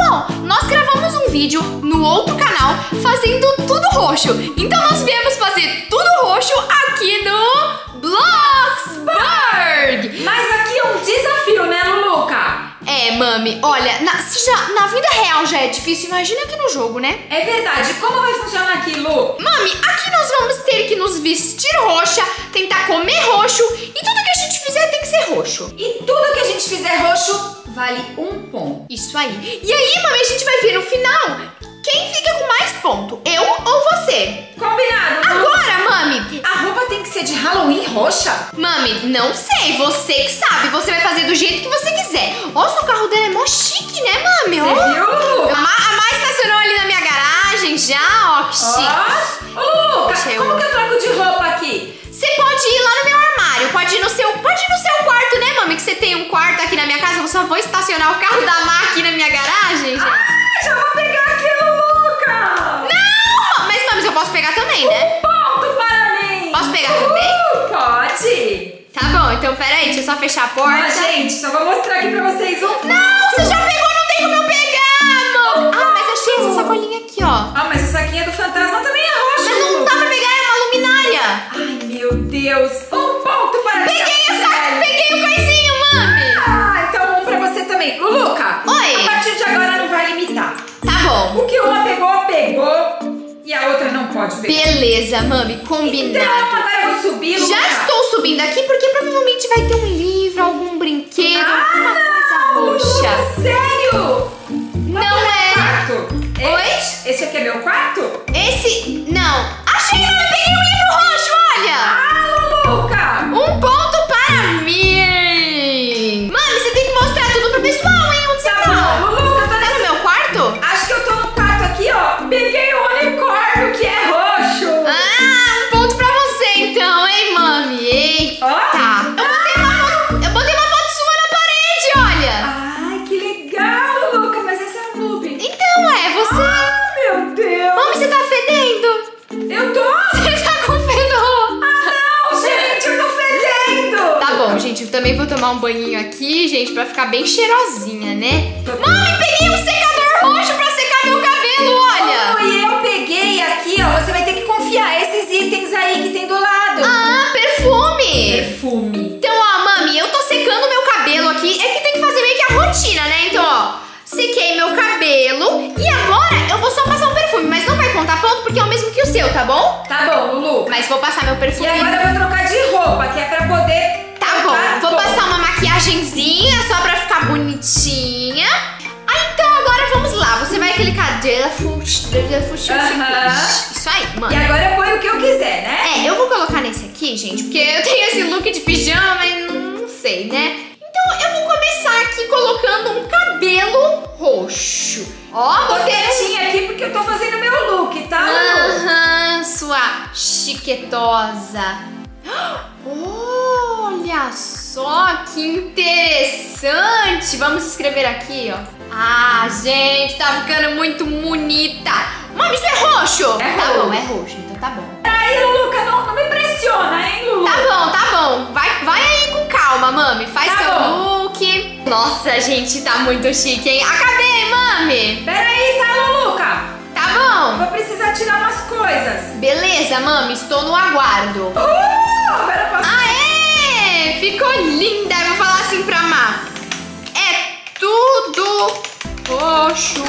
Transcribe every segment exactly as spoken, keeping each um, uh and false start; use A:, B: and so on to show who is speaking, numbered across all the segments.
A: Bom, nós gravamos um vídeo no outro canal fazendo tudo roxo. Então nós viemos fazer tudo roxo aqui no Bloxburg.
B: Mas aqui é um desafio, né, Luluca?
A: É, mami, olha, na, se já, na vida real já é difícil, imagina aqui no jogo, né?
B: É verdade. Como vai funcionar aqui, Lu?
A: Mami, aqui nós vamos ter que nos vestir roxa, tentar comer roxo e tudo que a gente fizer tem que ser roxo.
B: E tudo que a gente fizer roxo vale um ponto.
A: Isso aí. E aí, mami, a gente vai ver no final quem fica com mais ponto, eu ou você.
B: Combinado, Lu?
A: Agora, mami.
B: A roupa tem que ser de Halloween roxa?
A: Mami, não sei, você que sabe. Você vai fazer do jeito que você quiser. Nossa, o carro dela é mó chique, né, mami?
B: Você
A: Ó.
B: viu, Lu?
A: A Ma, a Ma estacionou ali na minha garagem já, ó, que chique.
B: Ó. Ô, Luca,
A: Deixa eu-
B: como que eu troco de roupa aqui?
A: Você pode ir lá no meu armário, pode ir no seu, pode ir no seu quarto, né, mami? Que você tem um quarto aqui na minha casa. Eu só vou estacionar o carro da Ma aqui na minha garagem, gente.
B: Ah, já vou pegar aquilo, Luca!
A: Não! Mas, mami, eu posso pegar também, né?
B: Ponto para mim!
A: Posso pegar também?
B: Uh, pode!
A: Tá bom, então peraí, deixa eu só fechar a porta.
B: Mas, gente, só vou mostrar aqui pra vocês um...
A: Não, você já pegou, não tem como eu pegar, amor. Ah, mas achei essa sacolinha aqui, ó.
B: Ah, mas essa saquinha do fantasma também é roxa,
A: Mas não
B: Lu.
A: dá pra pegar, é uma luminária.
B: Ai, meu Deus! Um ponto para
A: Peguei
B: a
A: a saco, peguei o coisinho, mami.
B: Ah, então um pra você também. Luluca,
A: Oi.
B: a partir de agora não vai limitar.
A: Tá bom.
B: O que uma pegou, pegou. E a outra não pode pegar.
A: Beleza, mami,
B: Então,
A: combinado.
B: agora eu vou subir, Luluca.
A: Já estou subindo aqui porque provavelmente vai ter um livro, algum brinquedo, alguma
B: Ah,
A: coisa roxa.
B: Luluca, sério?
A: Não é.
B: Quarto.
A: Oi?
B: Esse, esse aqui é meu quarto?
A: Esse, não. Achei, mami, peguei um livro roxo, olha.
B: Ah, Luluca.
A: Um ponto para mim. Mami, você tem que mostrar tudo pro pessoal, hein? Onde você
B: Tá
A: tá?
B: bom, Luluca, tá
A: Tá no
B: nesse...
A: meu quarto?
B: Acho que eu tô no quarto aqui, ó. Peguei o unicórnio que é roxo.
A: Ah, um ponto pra você então, hein, mami? Eita.
B: Ó.
A: Eu botei uma foto, eu botei uma foto sua na parede, olha.
B: Ai, que legal, Luluca. Mas esse é um noob.
A: Então, é você.
B: Ah, meu Deus.
A: Mami, você tá fedendo.
B: Eu tô...
A: Você tá com fedor.
B: Ah, não, gente, eu tô fedendo.
A: Tá bom, gente, eu também vou tomar um banhinho aqui, gente, pra ficar bem cheirosinha, né?
B: Tô-
A: Mami, peguei um secador roxo pra secar meu cabelo, olha.
B: Oh, e eu peguei aqui, ó. Você vai ter que confiar esses itens aí que tem do lado.
A: Ah, perfume.
B: Perfume.
A: Então, ó, mami, eu tô secando meu cabelo aqui. É que tem que fazer meio que a rotina, né? Então, ó, sequei meu cabelo e agora eu vou só passar um perfume, mas não vai contar ponto porque é o mesmo que o seu, tá bom?
B: Tá bom, Lulu.
A: Mas vou passar meu
B: E
A: perfume.
B: agora eu vou trocar de roupa, que é pra poder...
A: Tá
B: trocar
A: bom, vou
B: roupa.
A: passar uma maquiagenzinha só pra ficar bonitinha. Ah, então agora vamos lá. Você vai clicar Defush, Defush,
B: Aham.
A: Isso aí,
B: E
A: mano.
B: agora eu ponho o que eu quiser, né?
A: É, eu vou colocar nesse aqui, gente, porque eu tenho esse look de pijama e não sei, né? Então eu vou começar aqui colocando um cabelo roxo. Ó,
B: Tô
A: botei...
B: quietinha aqui porque eu tô fazendo meu look, tá, Lulu?
A: Aham, sua chiquetosa. Olha só que interessante. Vamos escrever aqui, ó. Ah, gente, tá ficando muito bonita. Mami, isso é roxo?
B: É
A: Tá
B: roxo.
A: bom, é roxo, então tá bom.
B: Aí, Luluca, não, não me pressiona, hein, Lulu?
A: Tá bom, tá bom. Vai, vai aí com calma, mami. Faz
B: Tá
A: seu
B: bom.
A: look. Nossa, gente, tá muito chique, hein? Acabei, mami.
B: Peraí, tá, Luluca?
A: Tá bom.
B: Vou precisar tirar umas coisas.
A: Beleza, mami, estou no aguardo.
B: Uh, agora eu posso...
A: Aê! Ficou linda! Eu vou falar assim pra Má. É tudo roxo.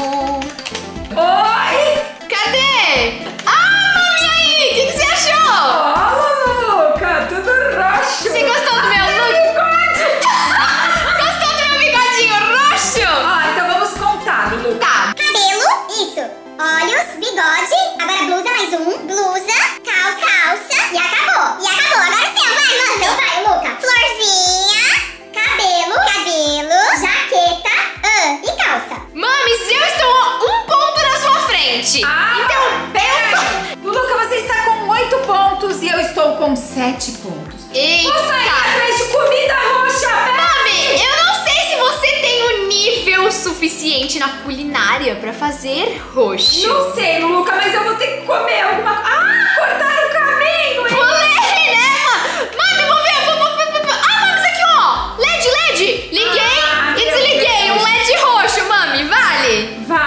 B: Oi!
A: Cadê? Ah, mami, e aí? O que, que você achou?
B: Ó, Luluca, tudo roxo.
A: Você gostou do meu look? Gostou do meu bigodinho roxo?
B: Ó, então vamos contar, Luluca.
A: Tá.
C: Cabelo, isso. Olhos, bigode. Agora blusa, mais um. Blusa, calça, calça. E acabou. E acabou. Agora sim, vai, manda. Então vai, Luca. Florzinha, cabelo, cabelo, jaqueta, ah, e calça.
A: Mami, eu estou um ponto na sua frente.
B: Ah,
A: Então,
B: pera. Luluca, você está com oito pontos e eu estou com sete pontos.
A: eita.
B: Vou sair atrás de comida roxa, pera.
A: Mami, eu não sei se você tem o nível suficiente na culinária pra fazer roxo.
B: Não sei, Luluca, mas eu vou ter que comer alguma... Ah, cortaram o caminho, hein?
A: Pulei, né, mano? Mami, vou ver, vou, vou, vou, vou. Ah, mami, isso aqui, ó. L E D, L E D. Liguei
B: Ah,
A: e
B: meu
A: desliguei.
B: Deus.
A: Um L E D roxo, mami, vale?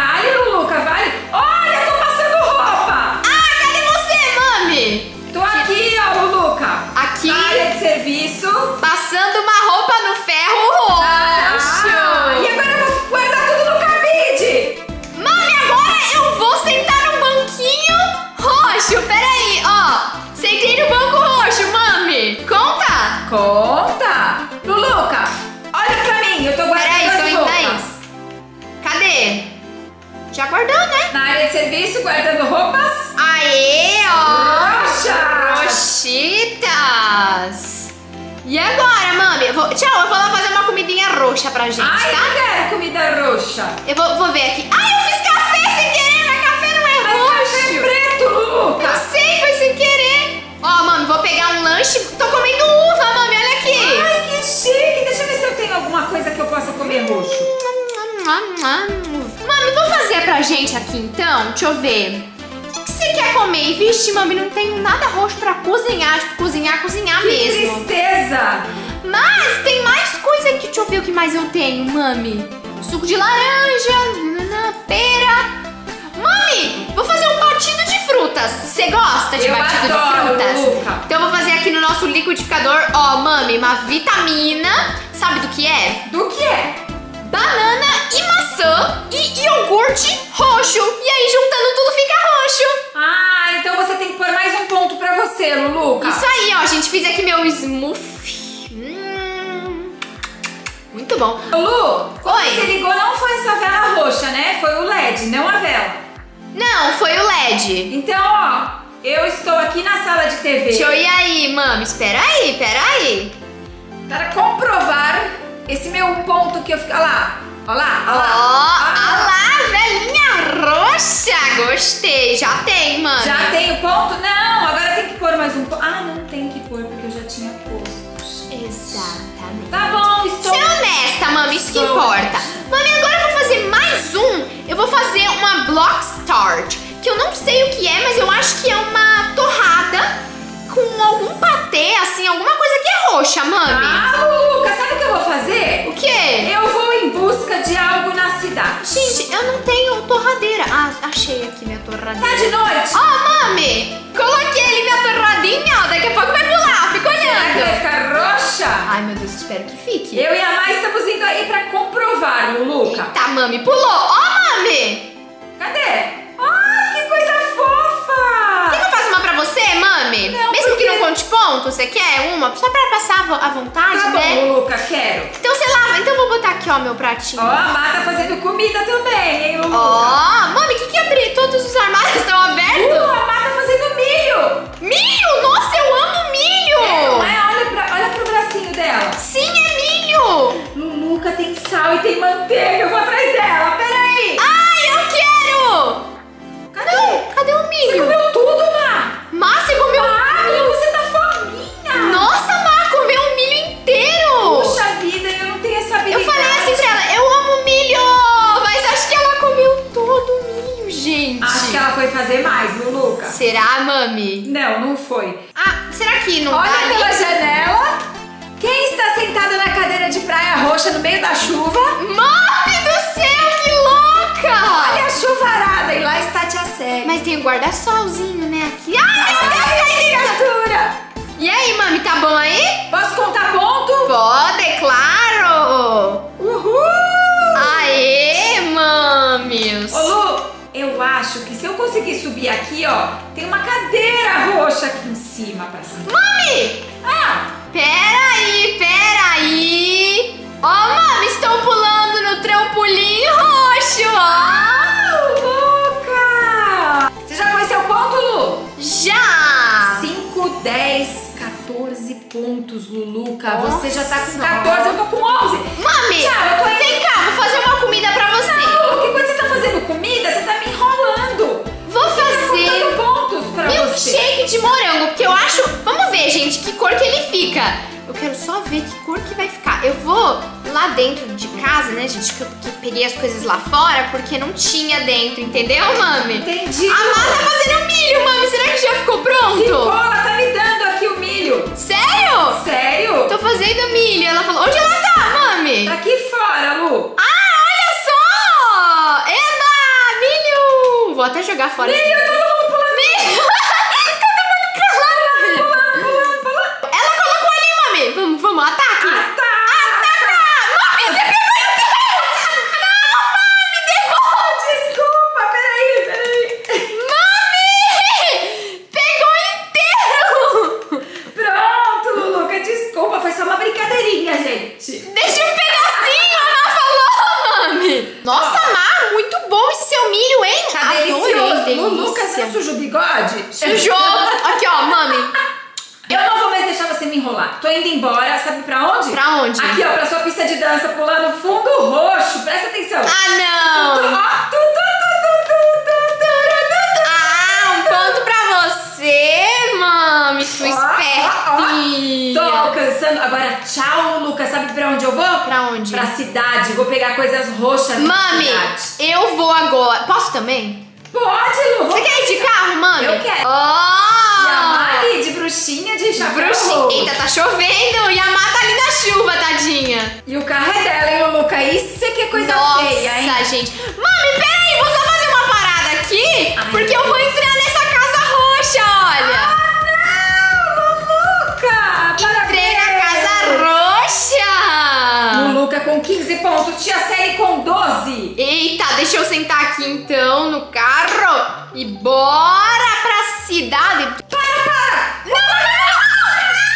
B: sim, eu tô guardando
A: Peraí,
B: as
A: tô indo aí.
B: roupas.
A: Cadê? Já guardou, né?
B: Na área de serviço, guardando roupas.
A: Aê, ó!
B: Roxas.
A: Roxitas! E agora, mami? Eu vou... Tchau, eu vou lá fazer uma comidinha roxa pra gente,
B: Ai,
A: tá?
B: eu quero comida roxa.
A: Eu vou, vou ver aqui. Ai, eu fiz café sem querer, mas café não é
B: Mas
A: roxo.
B: café preto, Luca.
A: Eu sei, foi sem querer. Ó, mami, vou pegar um lanche. Tô comendo uva, mami, olha aqui.
B: Ai, que chique. Deixa eu ver se eu tenho alguma coisa que eu possa comer roxo.
A: Mami, vou fazer pra gente aqui então. Deixa eu ver. O que você quer comer? Vixe, mami, não tenho nada roxo pra cozinhar. Tipo, cozinhar, cozinhar
B: Que
A: mesmo.
B: tristeza.
A: Mas tem mais coisa aqui. Deixa eu ver o que mais eu tenho, mami. Suco de laranja, nanana, pera. Mami, vou fazer um batido de frutas. Você gosta de
B: Eu
A: batido
B: adoro,
A: de frutas?
B: Luca.
A: Então eu vou fazer aqui no nosso liquidificador, ó, mami, uma vitamina. Sabe do que é?
B: Do que é?
A: Banana e maçã e iogurte roxo. E aí, juntando tudo, fica roxo.
B: Ah, então você tem que pôr mais um ponto pra você, Luluca.
A: Isso aí, ó, gente, fiz aqui meu smoothie. Hum, muito bom.
B: Lu, quando
A: Oi.
B: você ligou não foi essa vela roxa, né? Foi o L E D, não a vela.
A: Não, foi o L E D.
B: Então, ó, eu estou aqui na sala de T V.
A: Deixa eu ir aí, mami. Espera aí, espera aí.
B: Para comprovar esse meu ponto que eu fico... Olha lá, olha lá,
A: Ó,
B: olha lá.
A: olha lá, velhinha roxa. Gostei, já tem, mami.
B: Já tem o ponto? Não, agora tem que pôr mais um ponto. Ah, não tem que pôr porque eu já tinha posto.
A: Exatamente.
B: Tá bom, estou...
A: Ser honesta, mami, isso que
B: Estou
A: importa.
B: honesta.
A: Mami, agora eu vou fazer mais um. Eu vou fazer uma block start, que eu não sei o que é, mas eu acho que é uma torrada com algum patê, assim, alguma coisa que é roxa, mami.
B: Ah, Luca, sabe o que eu vou fazer?
A: O quê?
B: Eu vou em busca de algo na cidade.
A: Gente, eu não tenho torradeira. Ah, achei aqui minha torradeira.
B: Tá de noite?
A: Ó, mami, coloquei ali minha torradinha, ó, daqui a pouco vai pular, fica
B: Será que vai
A: olhando.
B: ficar roxa?
A: Ai, meu Deus, espero que fique.
B: Eu e a Mai estamos indo aí pra comprovar, Luluca.
A: Tá, mami, pulou. Ó, mami.
B: Cadê? Ai, que coisa fofa!
A: Quer que eu faça uma pra você, mami?
B: Não,
A: Mesmo
B: porque-
A: que não conte ponto, você quer uma? Só pra passar a vo- a vontade,
B: Tá
A: né?
B: bom, Luluca, quero.
A: Então você lava. Então eu vou botar aqui, ó, meu pratinho.
B: Ó, a Má tá fazendo comida também, hein, Luluca?
A: Ó, mami, o que que abri? Todos os armários estão
B: Uh,
A: abertos?
B: a Má tá fazendo milho!
A: Milho! Nossa, eu amo milho!
B: É, não é? Olha, pra, olha pro bracinho dela.
A: Sim, é milho!
B: Luluca tem sal e tem manteiga. Eu vou atrás dela. Peraí.
A: Ai, eu quero!
B: Cadê?
A: Não, cadê o
B: Você
A: milho?
B: comeu tudo, Má?
A: Má, você comeu
B: Ah,
A: milho?
B: você tá fominha.
A: Nossa, Má, comeu um milho inteiro!
B: Puxa vida, eu não tenho essa habilidade.
A: Eu falei assim pra ela, eu amo milho! Mas acho que ela comeu todo o milho, gente.
B: Acho que ela foi fazer mais, Luluca.
A: Será, mami?
B: Não, não foi.
A: Ah, será que não
B: Olha
A: dá ali?
B: pela janela. Quem está sentada na cadeira de praia roxa no meio da chuva?
A: Mami do céu, que louca!
B: Olha a chuvarada e lá está a tia Sé.
A: Mas tem o guarda-solzinho, né, aqui. Ai, meu Deus,
B: Ai,
A: caí!
B: criatura!
A: E aí, mami, tá bom aí?
B: Posso contar ponto?
A: Pode, claro!
B: Uhul!
A: Aê, mames!
B: Ô, Lu, eu acho que se eu conseguir subir aqui, ó, tem uma cadeira roxa aqui em cima pra cima.
A: Mami!
B: Ah!
A: Peraí, peraí! Ó, mami, estou pulando no trampolim roxo, ó!
B: Ah, louca! Você já conheceu o ponto, Lu?
A: Já!
B: cinco, dez, quatorze pontos, Luluca.
A: Nossa.
B: Você já tá com quatorze, eu tô com onze.
A: Mami,
B: Tchau, eu tô indo.
A: vem cá, vou fazer uma comida pra você.
B: Não, porque quando você tá fazendo comida, você tá me enrolando.
A: Vou
B: Tá
A: fazer
B: contando pontos pra você.
A: milkshake de morango, porque eu acho... Vamos ver, gente, que cor que ele fica. Eu quero só ver que cor que vai ficar. Eu vou lá dentro de casa, né, gente, que eu que peguei as coisas lá fora, porque não tinha dentro, entendeu, mami?
B: Entendi.
A: A Má tá fazendo milho, mami. Será que já ficou pronto?
B: Ficou, ela tá me dando aqui o milho.
A: Sério?
B: Sério?
A: Tô fazendo milho. Ela falou, onde ela tá, mami?
B: Tá aqui fora, Lu.
A: Ah, olha só! Eba, milho! Vou até jogar fora.
B: Milho, todo mundo pulando.
A: Milho! Todo mundo calado.
B: Pulando, pulando.
A: Ela colocou ali, mami. Vamos, vamos, ataque.
B: Ah, tá.
A: Mami, você pegou inteiro! Não, mami, devolve!
B: Desculpa, peraí, peraí.
A: Mami! Pegou inteiro!
B: Pronto, Luluca, desculpa, foi só uma brincadeirinha, gente.
A: Deixa um pedacinho,
B: suja o bigode?
A: Sujou! Aqui, ó, mami.
B: Eu não vou mais deixar você me enrolar. Tô indo embora, sabe pra onde?
A: Pra onde?
B: Aqui, ó, pra sua pista de dança, pular no fundo roxo. Presta atenção.
A: Ah, não!
B: Tu, ó, tu, tu, tu, tu, tu, tu, tu.
A: Ah, um ponto pra você, mami. Sua espertinha.
B: Tô alcançando. Agora, tchau, Lucas. Sabe pra onde eu vou?
A: Pra onde?
B: Pra cidade. Vou pegar coisas roxas
A: Mami,
B: na cidade.
A: eu vou agora. Posso também?
B: Pode, Lu.
A: Você quer ir de carro, mami?
B: Eu quero.
A: Oh!
B: E a Mari de bruxinha de chapéu
A: Bruxinha.
B: roxo.
A: Eita, tá chovendo e a Má tá ali na chuva, tadinha.
B: E o carro é dela, hein, Luca? Isso é que é coisa
A: Nossa,
B: feia, hein?
A: gente. Mami, peraí, vou só fazer uma parada aqui,
B: Ai,
A: porque eu vou entrar nessa casa roxa, olha.
B: Ah, não, Luca!
A: Entrei na casa roxa.
B: O Luca com quinze pontos, tia Série com doze.
A: Eita, deixa eu sentar aqui então no carro e bora pra cidade.
B: Para, para!
A: Não, não, não!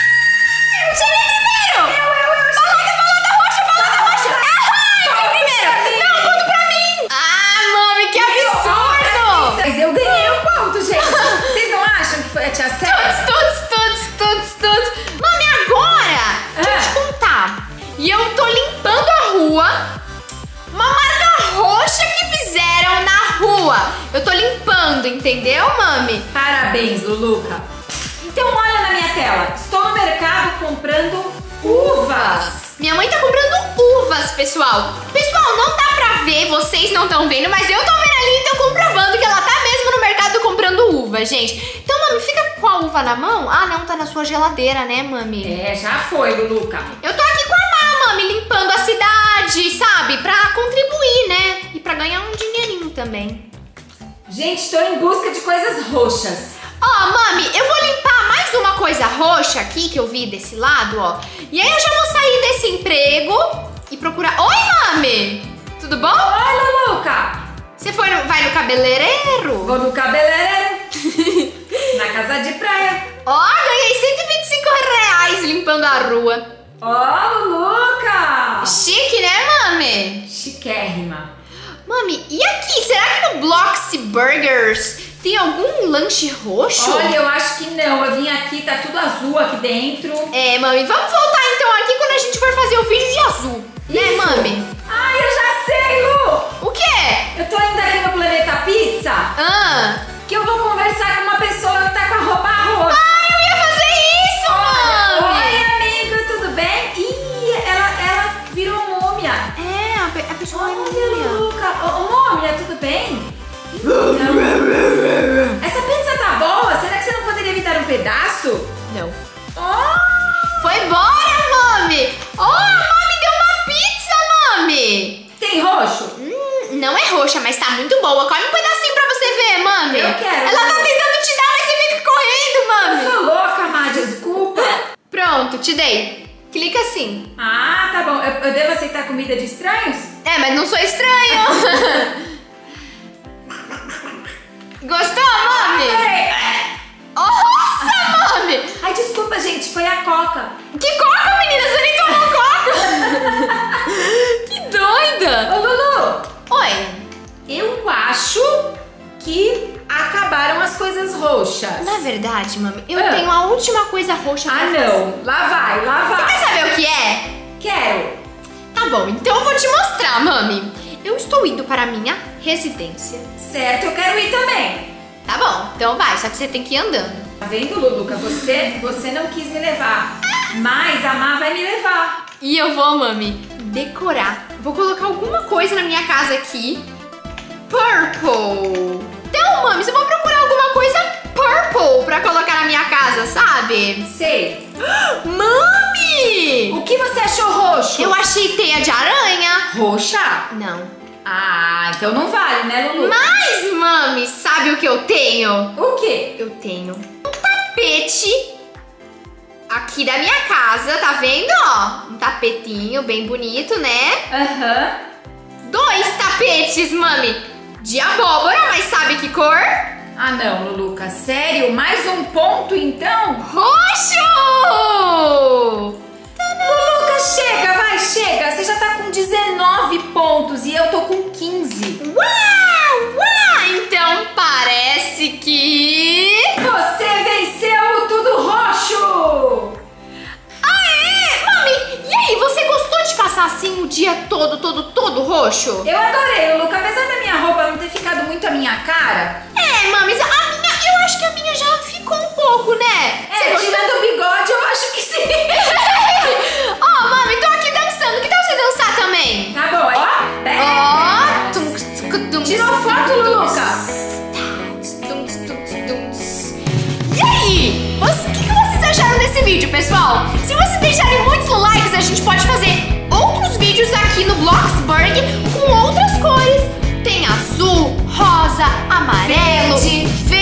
A: Ai, eu cheguei primeiro!
B: Eu, eu, eu.
A: Balada, balada roxa, balada roxa! Ai, eu fui primeiro! Não, ponto pra mim! Ah, mami, que absurdo!
B: Mas eu ganhei um ponto, gente. Vocês não acham que foi a tia Série?
A: Tuts, tuts, tuts, tuts! Mami, agora, deixa eu te contar. E eu tô limpando a rua. Uma marca roxa que fizeram na rua. Eu tô limpando, entendeu, mami?
B: Parabéns, Luluca. Então olha na minha tela. Estou no mercado comprando uvas.
A: Minha mãe tá comprando uvas, pessoal. Pessoal, não dá pra ver, vocês não estão vendo, mas eu tô vendo ali e tô comprovando que ela tá mesmo no mercado comprando uva, gente. Então, mami, fica com a uva na mão. Ah, não, tá na sua geladeira, né, mami?
B: É, já foi, Luluca.
A: Eu tô aqui com a Má, mami, limpando a cidade, sabe? Pra contribuir, né? E pra ganhar um dinheirinho também.
B: Gente, estou em busca de coisas roxas.
A: Ó, mami, eu vou limpar mais uma coisa roxa aqui que eu vi desse lado, ó. E aí eu já vou sair desse emprego e procurar... Oi, mami! Tudo bom?
B: Oi, Luluca.
A: Você foi no... vai no cabeleireiro?
B: Vou no cabeleireiro. Na casa de praia.
A: Ó, ganhei cento e vinte e cinco reais limpando a rua.
B: Ó, Luluca.
A: Chique, né, mami?
B: Chiquérrima.
A: Mami, e aqui? Será que no Bloxy Burgers tem algum lanche roxo?
B: Olha, eu acho que não. Eu vim aqui, tá tudo azul aqui dentro.
A: É, mami, vamos voltar então aqui quando a gente for fazer o vídeo de azul. Né,
B: Isso.
A: mami?
B: Ai, eu já sei, Lu.
A: O quê?
B: Eu tô indo aqui no Planeta Pizza,
A: Ah,
B: que eu vou conversar com uma pessoa que tá com a roupa roxa.
A: ah eu ia fazer isso, mami!
B: Oi, amiga, tudo bem? Ih, ela, ela virou múmia.
A: É, a, pe- a pessoa é
B: Olha,
A: múmia.
B: Luca. Ô, ô, múmia, tudo bem? Então, essa pizza tá boa? Será que você não poderia evitar um pedaço?
A: Não.
B: Oh,
A: Foi embora, mami! Oh, a mami deu uma pizza, mami!
B: tem roxo?
A: Hum, não é roxa, mas tá muito boa. Come um pedacinho pra você ver, mami.
B: Eu quero.
A: Ela tá tentando te dar, mas você fica correndo, mami.
B: Eu sou louca, Má, desculpa.
A: Pronto, te dei. Clica assim.
B: Ah, tá bom. Eu, eu devo aceitar comida de estranhos?
A: É, mas não sou estranho. Gostou, mami?
B: Peraí.
A: Nossa, mami!
B: Ai, desculpa, gente. Foi a Coca.
A: Que coca, menina? Você nem tomou coca? Que doida!
B: Ô, Lulu.
A: Oi.
B: Eu acho que acabaram as coisas roxas.
A: Na verdade, mami, eu
B: Ah.
A: tenho a última coisa roxa pra
B: Ah,
A: fazer.
B: não. Lá vai, lá
A: Você
B: vai.
A: quer saber o que é?
B: Quero.
A: Tá bom, então eu vou te mostrar, mami. Eu estou indo para a minha residência.
B: Certo, eu quero ir também.
A: Tá bom, então vai, só que você tem que ir andando.
B: Tá vendo, Luluca? Você, você não quis me levar. Mas a Má vai me levar.
A: E eu vou, mami, decorar. Vou colocar alguma coisa na minha casa aqui. Purple. Então, mami, você vai procurar alguma coisa purple pra colocar na minha casa, sabe?
B: Sei.
A: Mami!
B: O que você achou roxo?
A: Eu achei teia de aranha.
B: Roxa?
A: Não.
B: Ah, então não vale, né, Lulu?
A: Mas, mami, sabe o que eu tenho?
B: O quê?
A: Eu tenho um tapete aqui da minha casa, tá vendo, ó? Um tapetinho bem bonito, né?
B: Aham.
A: Dois tapetes, mami, de abóbora, mas sabe que cor?
B: Ah, não, Luluca. Sério? Mais um ponto, então?
A: Roxo!
B: Luluca, chega, vai, chega. Você já tá com dezenove pontos e eu tô com quinze.
A: Uau! Uau! Então parece que assim o dia todo, todo, todo roxo?
B: Eu adorei, Luca. Apesar da minha roupa não ter ficado muito a minha cara.
A: É, mames, a minha, eu acho que a minha já ficou um pouco, né?
B: É, tirando o bigode, eu acho que sim.
A: Ó, oh, mami, tô aqui dançando. Que tal você dançar também?
B: Tá bom, ó.
A: Ó.
B: Tirou foto, Luca?
A: E aí? O que, que vocês acharam desse vídeo, pessoal? Se vocês deixarem muitos likes, a gente pode fazer outros vídeos aqui no Bloxburg com outras cores. Tem azul, rosa, amarelo, verde.